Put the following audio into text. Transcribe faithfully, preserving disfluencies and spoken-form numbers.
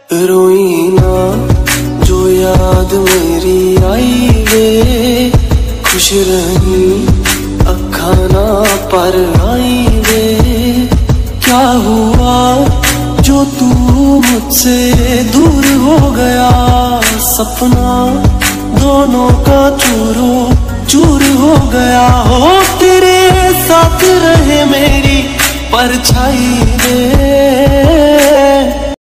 रोई ना जो याद मेरी आई वे, खुश रही अखा ना पर आई वे। क्या हुआ जो तू मुझसे दूर हो गया, सपना दोनों का चूरो चूर हो गया। हो तेरे साथ रहे मेरी परछाई वे,